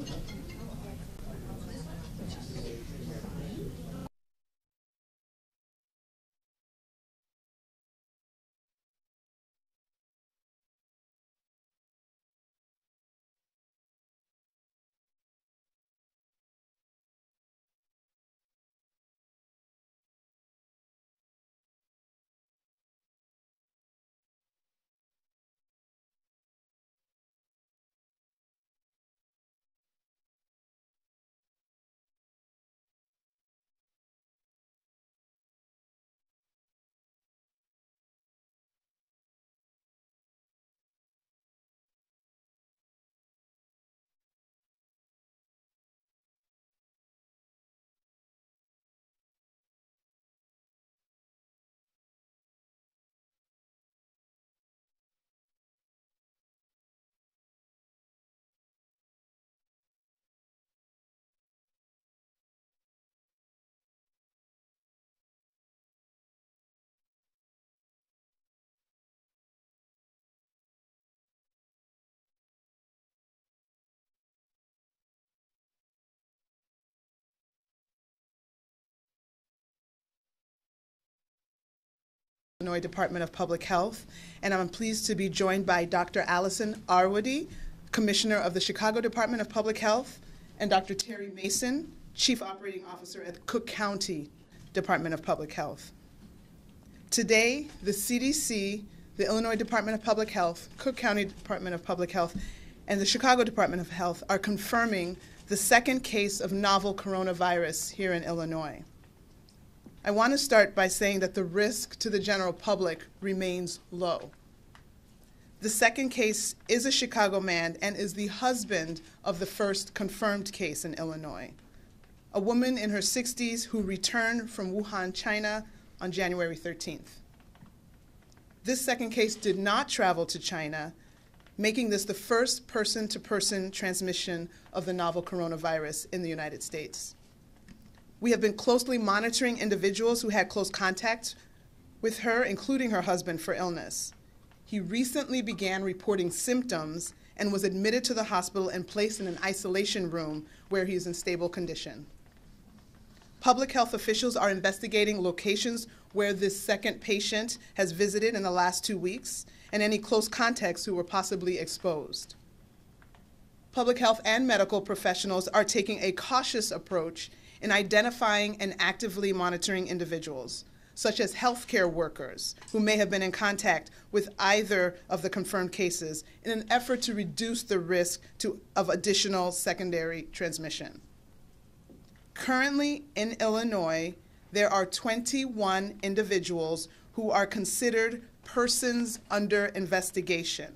Illinois Department of Public Health, and I'm pleased to be joined by Dr. Allison Arwady, Commissioner of the Chicago Department of Public Health, and Dr. Terry Mason, Chief Operating Officer at Cook County Department of Public Health. Today, the CDC, the Illinois Department of Public Health, Cook County Department of Public Health, and the Chicago Department of Health are confirming the second case of novel coronavirus here in Illinois. I want to start by saying that the risk to the general public remains low. The second case is a Chicago man and is the husband of the first confirmed case in Illinois, a woman in her 60s who returned from Wuhan, China on January 13th. This second case did not travel to China, making this the first person-to-person transmission of the novel coronavirus in the United States. We have been closely monitoring individuals who had close contact with her, including her husband, for illness. He recently began reporting symptoms and was admitted to the hospital and placed in an isolation room where he is in stable condition. Public health officials are investigating locations where this second patient has visited in the last 2 weeks and any close contacts who were possibly exposed. Public health and medical professionals are taking a cautious approach in identifying and actively monitoring individuals, such as healthcare workers who may have been in contact with either of the confirmed cases in an effort to reduce the risk of additional secondary transmission. Currently in Illinois, there are 21 individuals who are considered persons under investigation.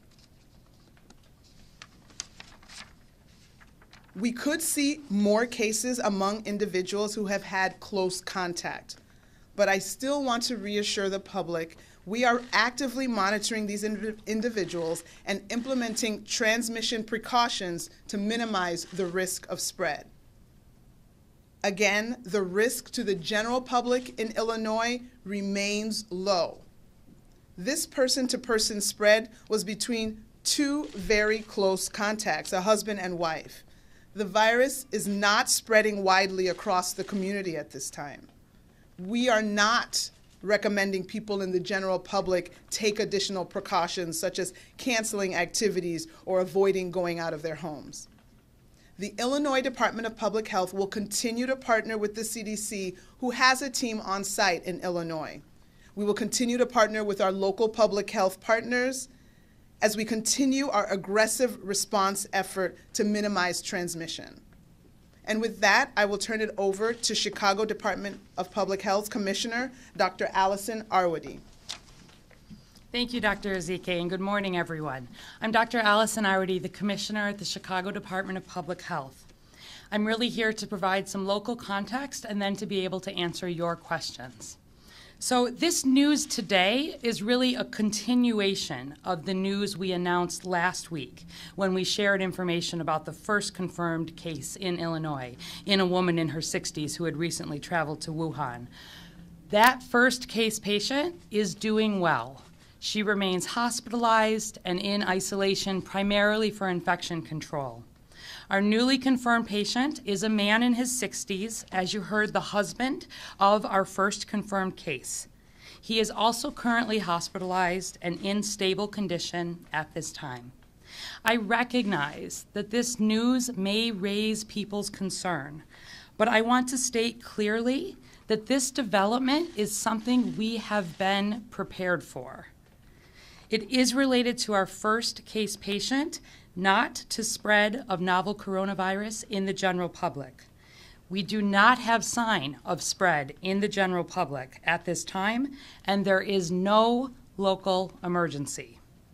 We could see more cases among individuals who have had close contact, but I still want to reassure the public we are actively monitoring these individuals and implementing transmission precautions to minimize the risk of spread. Again, the risk to the general public in Illinois remains low. This person-to-person spread was between two very close contacts, a husband and wife. The virus is not spreading widely across the community at this time. We are not recommending people in the general public take additional precautions, such as canceling activities or avoiding going out of their homes. The Illinois Department of Public Health will continue to partner with the CDC, who has a team on site in Illinois. We will continue to partner with our local public health partners as we continue our aggressive response effort to minimize transmission. And with that, I will turn it over to Chicago Department of Public Health Commissioner, Dr. Allison Arwady. Thank you, Dr. Ezike, and good morning, everyone. I'm Dr. Allison Arwady, the Commissioner at the Chicago Department of Public Health. I'm really here to provide some local context and then to be able to answer your questions. So this news today is really a continuation of the news we announced last week when we shared information about the first confirmed case in Illinois in a woman in her 60s who had recently traveled to Wuhan. That first case patient is doing well. She remains hospitalized and in isolation primarily for infection control. Our newly confirmed patient is a man in his 60s, as you heard, the husband of our first confirmed case. He is also currently hospitalized and in stable condition at this time. I recognize that this news may raise people's concern, but I want to state clearly that this development is something we have been prepared for. It is related to our first case patient, not to spread of novel coronavirus in the general public. We do not have sign of spread in the general public at this time, and there is no local emergency.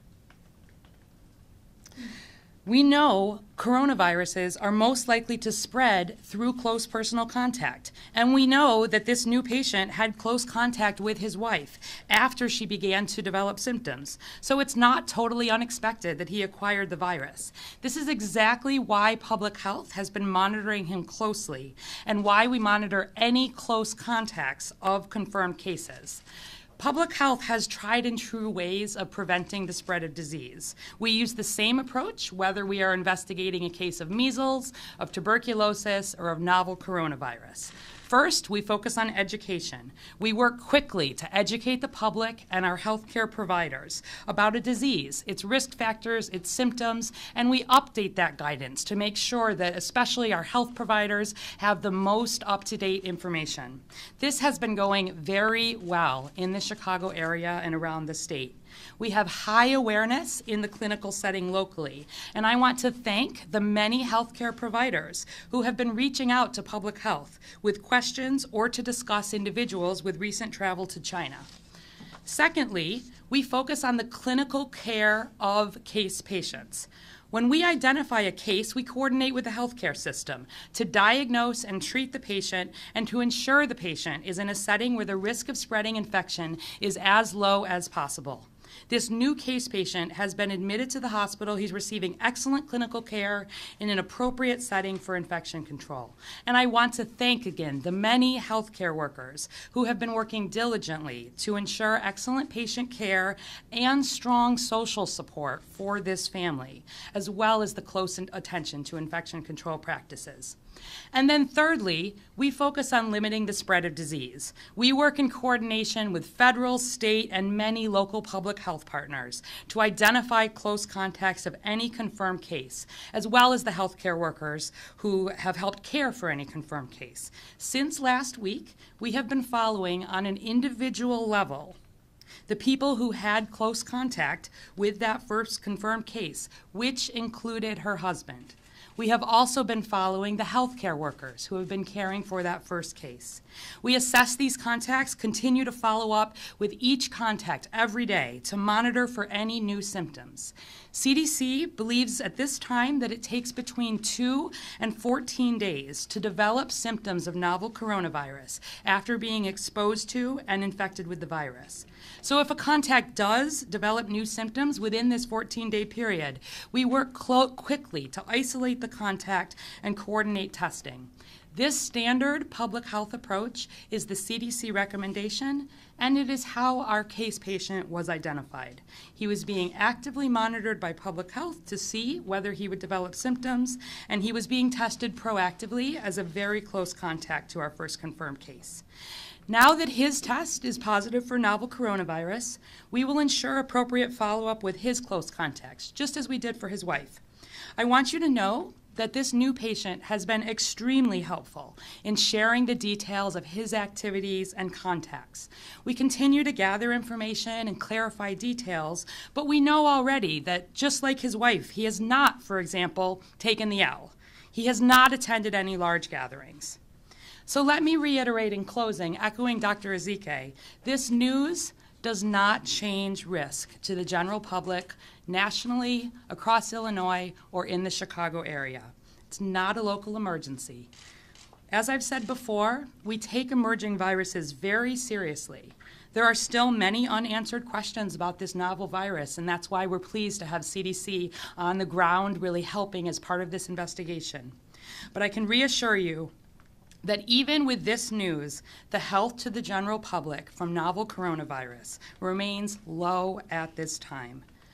We know coronaviruses are most likely to spread through close personal contact, and we know that this new patient had close contact with his wife after she began to develop symptoms. So it's not totally unexpected that he acquired the virus. This is exactly why public health has been monitoring him closely and why we monitor any close contacts of confirmed cases. Public health has tried and true ways of preventing the spread of disease. We use the same approach whether we are investigating a case of measles, of tuberculosis, or of novel coronavirus. First, we focus on education. We work quickly to educate the public and our healthcare providers about a disease, its risk factors, its symptoms, and we update that guidance to make sure that especially our health providers have the most up-to-date information. This has been going very well in the Chicago area and around the state. We have high awareness in the clinical setting locally, and I want to thank the many healthcare providers who have been reaching out to public health with questions or to discuss individuals with recent travel to China. Secondly, we focus on the clinical care of case patients. When we identify a case, we coordinate with the healthcare system to diagnose and treat the patient and to ensure the patient is in a setting where the risk of spreading infection is as low as possible. This new case patient has been admitted to the hospital. He's receiving excellent clinical care in an appropriate setting for infection control. And I want to thank again the many healthcare workers who have been working diligently to ensure excellent patient care and strong social support for this family, as well as the close attention to infection control practices. And then thirdly, we focus on limiting the spread of disease. We work in coordination with federal, state, and many local public health partners to identify close contacts of any confirmed case, as well as the healthcare workers who have helped care for any confirmed case. Since last week, we have been following on an individual level the people who had close contact with that first confirmed case, which included her husband. We have also been following the healthcare workers who have been caring for that first case. We assess these contacts, continue to follow up with each contact every day to monitor for any new symptoms. CDC believes at this time that it takes between 2 and 14 days to develop symptoms of novel coronavirus after being exposed to and infected with the virus. So if a contact does develop new symptoms within this 14-day period, we work quickly to isolate the contact and coordinate testing. This standard public health approach is the CDC recommendation, and it is how our case patient was identified. He was being actively monitored by public health to see whether he would develop symptoms, and he was being tested proactively as a very close contact to our first confirmed case. Now that his test is positive for novel coronavirus, we will ensure appropriate follow-up with his close contacts, just as we did for his wife. I want you to know that this new patient has been extremely helpful in sharing the details of his activities and contacts. We continue to gather information and clarify details, but we know already that just like his wife, he has not, for example, taken the L. He has not attended any large gatherings. So let me reiterate in closing, echoing Dr. Ezike, this news does not change risk to the general public nationally, across Illinois, or in the Chicago area. It's not a local emergency. As I've said before, we take emerging viruses very seriously. There are still many unanswered questions about this novel virus, and that's why we're pleased to have CDC on the ground really helping as part of this investigation. But I can reassure you that even with this news, the health to the general public from novel coronavirus remains low at this time.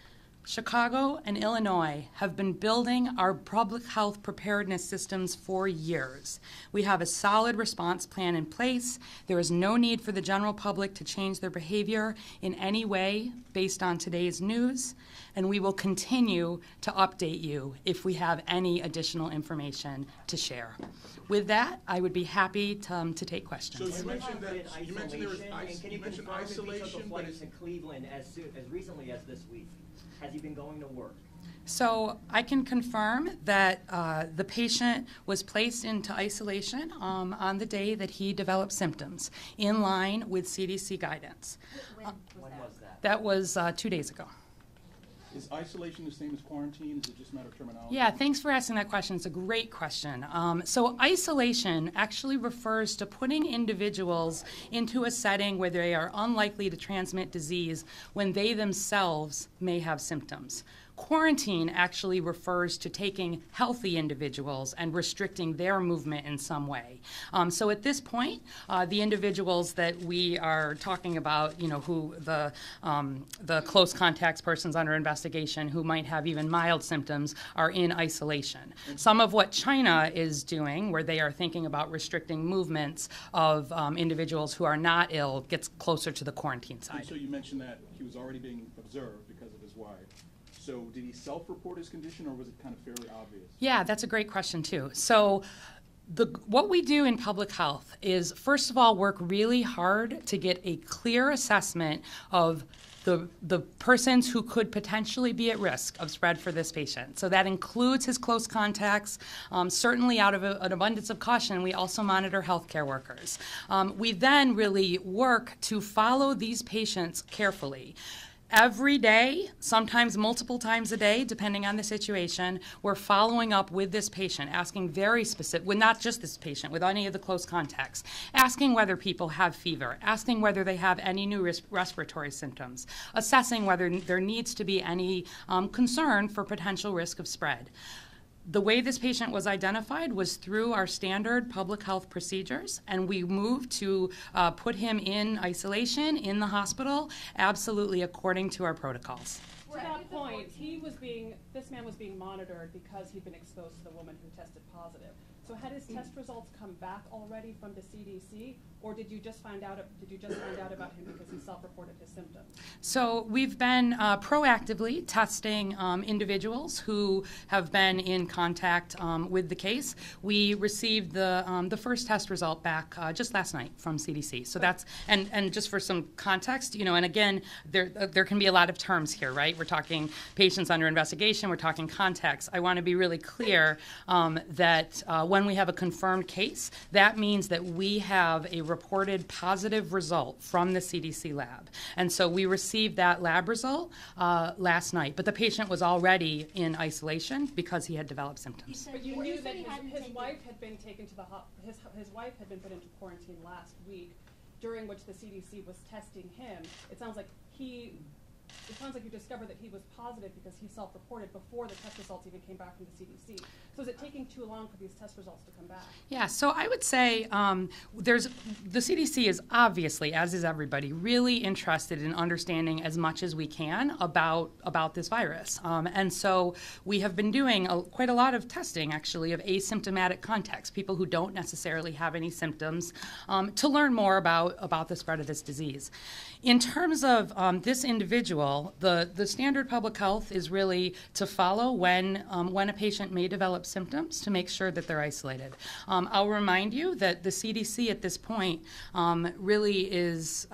Chicago and Illinois have been building our public health preparedness systems for years. We have a solid response plan in place. There is no need for the general public to change their behavior in any way based on today's news, and we will continue to update you if we have any additional information to share. With that, I would be happy to take questions. So you mentioned that you mentioned there was isolation, but it's in Cleveland as recently as this week. Has he been going to work? So I can confirm that the patient was placed into isolation on the day that he developed symptoms, in line with CDC guidance. When was that? That was 2 days ago. Is isolation the same as quarantine? Is it just a matter of terminology? Yeah, thanks for asking that question. It's a great question. So isolation actually refers to putting individuals into a setting where they are unlikely to transmit disease when they themselves may have symptoms. Quarantine actually refers to taking healthy individuals and restricting their movement in some way. So at this point, the individuals that we are talking about, who the close contacts, persons under investigation who might have even mild symptoms, are in isolation. Some of what China is doing, where they are thinking about restricting movements of individuals who are not ill, gets closer to the quarantine side. And so you mentioned that he was already being observed because of his wife. So did he self-report his condition, or was it kind of fairly obvious? Yeah, that's a great question, too. So what we do in public health is, first of all, work really hard to get a clear assessment of the persons who could potentially be at risk of spread for this patient. So that includes his close contacts. Certainly, out of an abundance of caution, we also monitor healthcare workers. We then really work to follow these patients carefully. Every day, sometimes multiple times a day, depending on the situation, we're following up with this patient, asking very specific, with not just this patient, with any of the close contacts, asking whether people have fever, asking whether they have any new respiratory symptoms, assessing whether there needs to be any concern for potential risk of spread. The way this patient was identified was through our standard public health procedures, and we moved to put him in isolation in the hospital, absolutely according to our protocols. To that point, this man was being monitored because he'd been exposed to the woman who tested positive. So had his test results come back already from the CDC, or did you just find out about him because he self-reported his symptoms? So we've been proactively testing individuals who have been in contact with the case. We received the first test result back just last night from CDC. So that's and just for some context, and again, there can be a lot of terms here, right? We're talking patients under investigation. We're talking contacts. I want to be really clear that when we have a confirmed case, that means that we have a reported positive result from the CDC lab. And so we received that lab result last night. But the patient was already in isolation because he had developed symptoms. But you knew that his wife had been taken to his wife had been put into quarantine last week, during which the CDC was testing him. It sounds like you discovered that he was positive because he self-reported before the test results even came back from the CDC. So is it taking too long for these test results to come back? Yeah, so I would say the CDC is obviously, as is everybody, really interested in understanding as much as we can about this virus. And so we have been doing quite a lot of testing, actually, of asymptomatic contacts, people who don't necessarily have any symptoms, to learn more about the spread of this disease. In terms of this individual, the standard public health is really to follow when a patient may develop symptoms to make sure that they're isolated. I'll remind you that the CDC at this point really is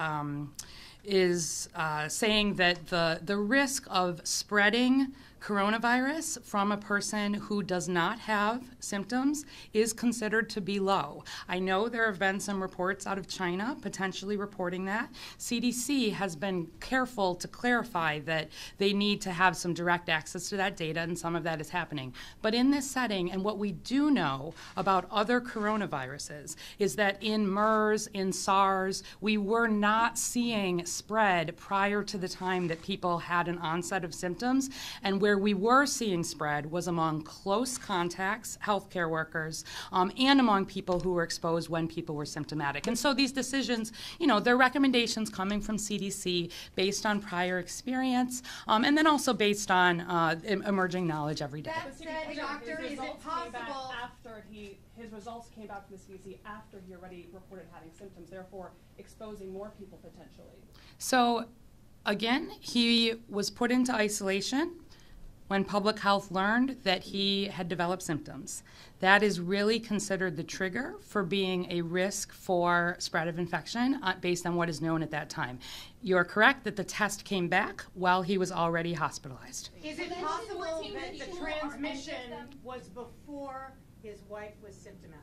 saying that the risk of spreading coronavirus from a person who does not have symptoms is considered to be low. I know there have been some reports out of China potentially reporting that. CDC has been careful to clarify that they need to have some direct access to that data, and some of that is happening. But in this setting, and what we do know about other coronaviruses, is that in MERS, in SARS, we were not seeing spread prior to the time that people had an onset of symptoms, and where we were seeing spread was among close contacts, healthcare workers, and among people who were exposed when people were symptomatic. And so these decisions, they're recommendations coming from CDC based on prior experience, and then also based on emerging knowledge every day. But Said, doctor, his is it results came back possible- after his results came back from the CDC after he already reported having symptoms, therefore exposing more people potentially. So again, he was put into isolation when public health learned that he had developed symptoms. That is really considered the trigger for being a risk for spread of infection based on what is known at that time. You're correct that the test came back while he was already hospitalized. Is it possible that the transmission was before his wife was symptomatic?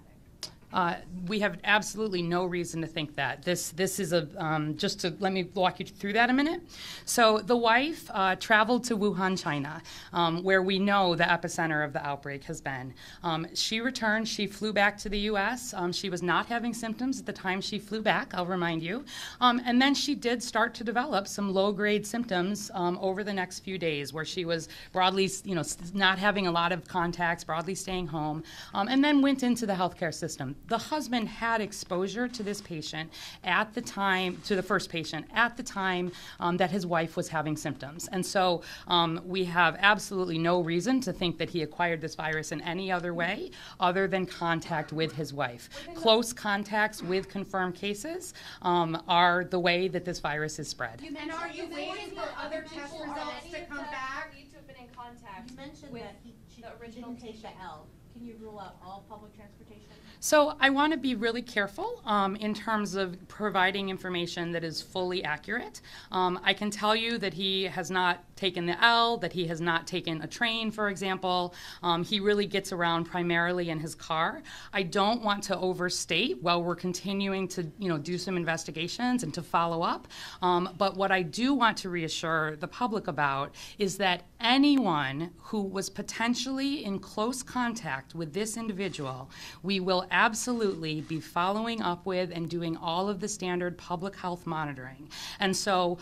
We have absolutely no reason to think that. This is just to let me walk you through that a minute. So the wife traveled to Wuhan, China, where we know the epicenter of the outbreak has been. She returned, she flew back to the US. She was not having symptoms at the time she flew back, I'll remind you. And then she did start to develop some low-grade symptoms over the next few days where she was broadly, not having a lot of contacts, broadly staying home, and then went into the healthcare system. The husband had exposure to this patient at the time, to the first patient, at the time that his wife was having symptoms. And so we have absolutely no reason to think that he acquired this virus in any other way other than contact with his wife. Close contacts with confirmed cases are the way that this virus is spread. And are you waiting for other test results to come back? Need to have been in contact. You mentioned with that the original didn't take the patient. L. Can you rule out all public transportation? So I want to be really careful in terms of providing information that is fully accurate. I can tell you that he has not taken the L, that he has not taken a train, for example. He really gets around primarily in his car. I don't want to overstate while we're continuing to do some investigations and to follow up. But what I do want to reassure the public about is that anyone who was potentially in close contact with this individual, we will absolutely be following up with and doing all of the standard public health monitoring. And so,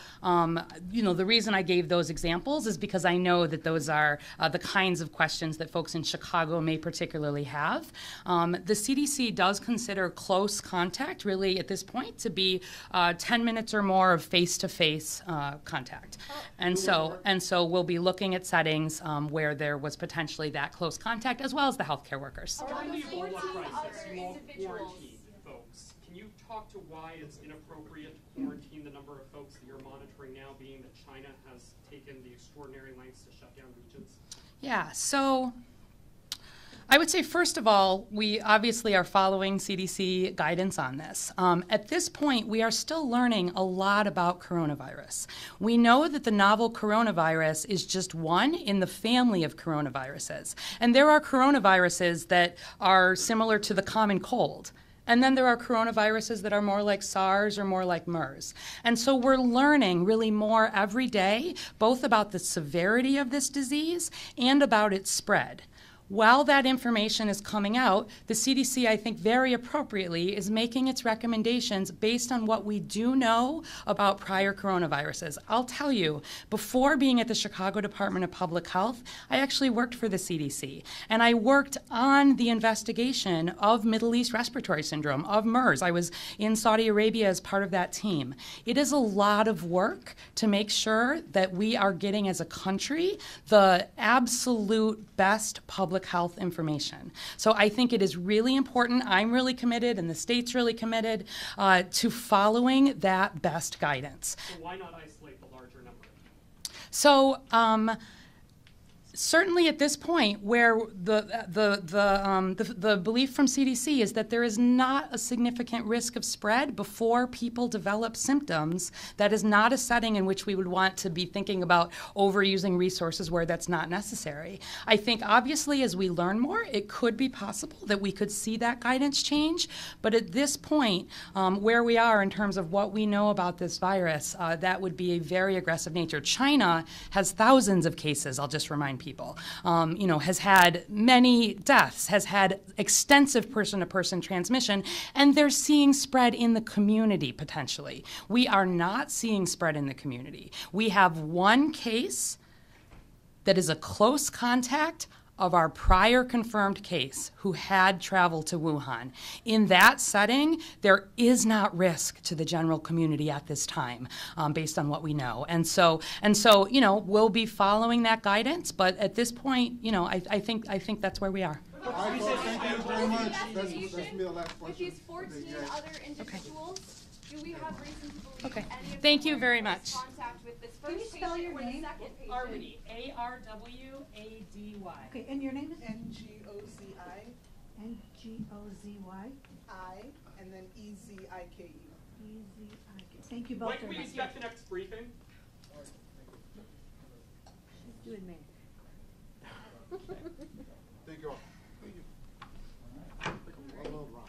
the reason I gave those examples is because I know that those are the kinds of questions that folks in Chicago may particularly have. The CDC does consider close contact, really at this point, to be 10 minutes or more of face-to-face contact. And so we'll be looking at settings where there was potentially that close contact, as well as the healthcare workers. During the Ebola crisis, other you all individuals. quarantined folks. Can you talk to why it's inappropriate to quarantine the number of folks that you're monitoring now, being that China has taken the extraordinary lengths to shut down regions? Yeah, so I would say, first of all, we obviously are following CDC guidance on this. At this point, we are still learning a lot about coronavirus. We know that the novel coronavirus is just one in the family of coronaviruses. And there are coronaviruses that are similar to the common cold. And then there are coronaviruses that are more like SARS or more like MERS. And so we're learning really more every day, both about the severity of this disease and about its spread. While that information is coming out, the CDC, I think very appropriately, is making its recommendations based on what we do know about prior coronaviruses. I'll tell you, before being at the Chicago Department of Public Health, I actually worked for the CDC, and I worked on the investigation of Middle East respiratory syndrome, of MERS. I was in Saudi Arabia as part of that team. It is a lot of work to make sure that we are getting, as a country, the absolute best public health information. So I think it is really important. I'm really committed, and the state's really committed to following that best guidance. So why not isolate the larger number? So certainly at this point, where the belief from CDC is that there is not a significant risk of spread before people develop symptoms, that is not a setting in which we would want to be thinking about overusing resources where that's not necessary. I think obviously as we learn more, it could be possible that we could see that guidance change, but at this point, where we are in terms of what we know about this virus, that would be a very aggressive nature. China has thousands of cases, I'll just remind people, has had many deaths, has had extensive person-to-person transmission, and they're seeing spread in the community potentially. We are not seeing spread in the community. We have one case that is a close contact of our prior confirmed case who had traveled to Wuhan. In that setting, there is not risk to the general community at this time, based on what we know. And so, you know, we'll be following that guidance, but at this point, you know, I think that's where we are. All right, folks, thank you very much. That's me a last With question. these 14 other individuals, do we have reason to believe Okay. any of Thank them you were very in much. contact with this Can you first spell patient your or the name? second patient? Arwady, A-R-W-A-D-Y. Okay, and your name is? Ngozi, Ngozy. I, and then Ezike. E-Z-I-K. Thank you both When can very we much. expect the next briefing? She's doing me. Thank you all. Thank you. I love rock.